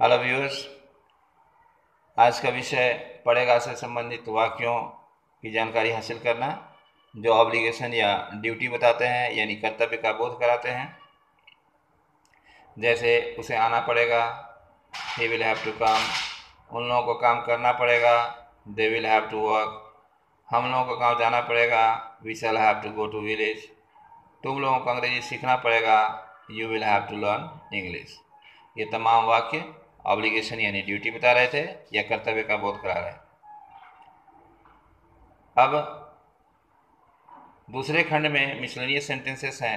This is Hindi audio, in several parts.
हेलो व्यूअर्स, आज का विषय पढ़ेगा से संबंधित वाक्यों की जानकारी हासिल करना जो ऑब्लिगेशन या ड्यूटी बताते हैं, यानी कर्तव्य का बोध कराते हैं। जैसे उसे आना पड़ेगा, he will have to come. उन लोगों को काम करना पड़ेगा, they will have to work. हम लोगों को गाँव जाना पड़ेगा, we shall have to go to village. तुम लोगों को अंग्रेजी सीखना पड़ेगा, you will have to learn English. ये तमाम वाक्य ऑब्लिगेशन यानी ड्यूटी बता रहे थे या कर्तव्य का बोध करा रहे। अब दूसरे खंड में मिसलेनियस सेंटेंसेस हैं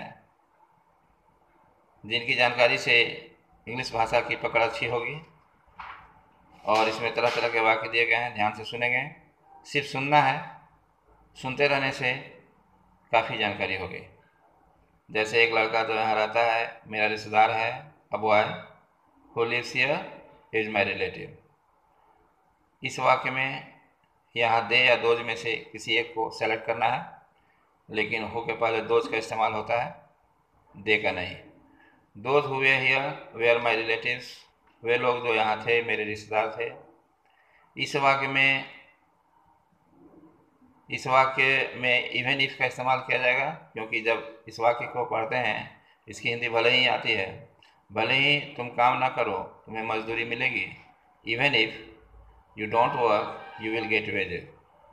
जिनकी जानकारी से इंग्लिश भाषा की पकड़ अच्छी होगी, और इसमें तरह तरह के वाक्य दिए गए हैं, ध्यान से सुनेंगे। सिर्फ सुनना है, सुनते रहने से काफ़ी जानकारी होगी। जैसे एक लड़का जो यहाँ रहता है मेरा रिश्तेदार है, a boy who lives here is my relative. इस वाक्य में यहाँ दे या दोज में से किसी एक को सेलेक्ट करना है, लेकिन हु के पहले दोज का इस्तेमाल होता है, दे का नहीं। Those who were here were my relatives, वे लोग जो यहाँ थे मेरे रिश्तेदार थे। इस वाक्य में इवन इफ का इस्तेमाल किया जाएगा, क्योंकि जब इस वाक्य को पढ़ते हैं, इसकी हिंदी भले ही आती है, भले ही तुम काम ना करो तुम्हें मजदूरी मिलेगी। Even if you don't work you will get wages.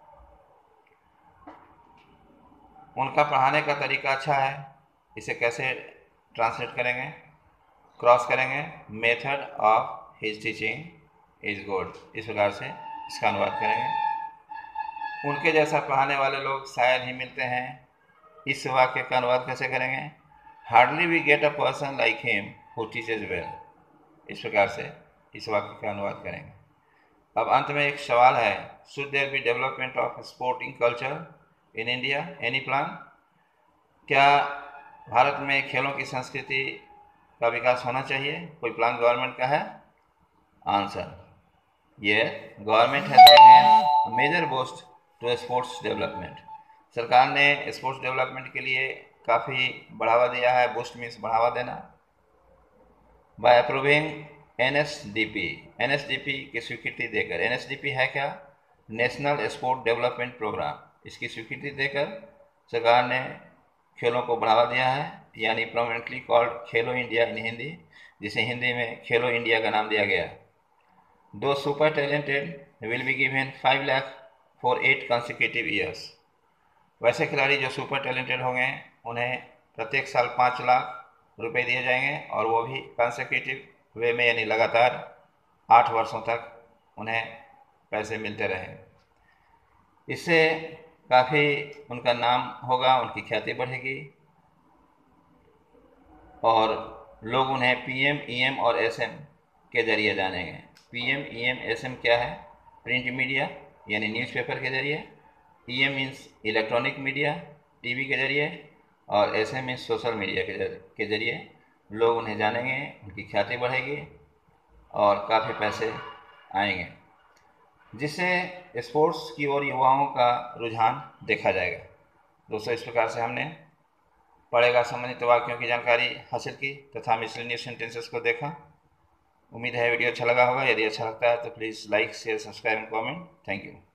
उनका पढ़ाने का तरीका अच्छा है, इसे कैसे ट्रांसलेट करेंगे, क्रॉस करेंगे। Method of his teaching is good, इस प्रकार से इसका अनुवाद करेंगे। उनके जैसा पढ़ाने वाले लोग शायद ही मिलते हैं, इस वाक्य का अनुवाद कैसे करेंगे। Hardly we get a person like him who teaches well, इस प्रकार से इस वाक्य का अनुवाद करेंगे। अब अंत में एक सवाल है, should there be development of sporting culture in India, any plan? क्या भारत में खेलों की संस्कृति का विकास होना चाहिए, कोई प्लान गवर्नमेंट का है? आंसर, ये government has given major boost to sports development. सरकार ने स्पोर्ट्स डेवलपमेंट के लिए काफ़ी बढ़ावा दिया है। बूस्ट मीन्स बढ़ावा देना। बाय अप्रूविंग एनएसडीपी, एनएसडीपी की स्वीकृति देकर। एनएसडीपी है क्या? National sport development programme. इसकी स्वीकृति देकर सरकार ने खेलों को बढ़ावा दिया है, यानी prominently called Khelo India in Hindi, जिसे हिंदी में खेलो इंडिया का नाम दिया गया। दो super talented will be given 5 lakh for 8 consecutive years. वैसे खिलाड़ी जो सुपर टैलेंटेड होंगे उन्हें प्रत्येक साल 5 लाख रुपए दिए जाएंगे, और वो भी कंसेक्यूटिव वे में, यानी लगातार 8 वर्षों तक उन्हें पैसे मिलते रहें। इससे काफ़ी उनका नाम होगा, उनकी ख्याति बढ़ेगी, और लोग उन्हें पीएम, ईएम और एसएम के जरिए जानेंगे। पीएम, ईएम, एसएम क्या है? प्रिंट मीडिया यानी न्यूज़पेपर के जरिए, EM means electronic media TV के जरिए, और एसएम मीन्स सोशल मीडिया के जरिए लोग उन्हें जानेंगे, उनकी ख्याति बढ़ेगी और काफ़ी पैसे आएंगे, जिससे स्पोर्ट्स की ओर युवाओं का रुझान देखा जाएगा। दोस्तों, इस प्रकार से हमने पढ़ेगा संबंधित वाक्यों की जानकारी हासिल की तथा मिसलेनियस सेंटेंसेस को देखा। उम्मीद है वीडियो अच्छा लगा होगा। यदि अच्छा लगता है तो please like, share, subscribe and comment. Thank you.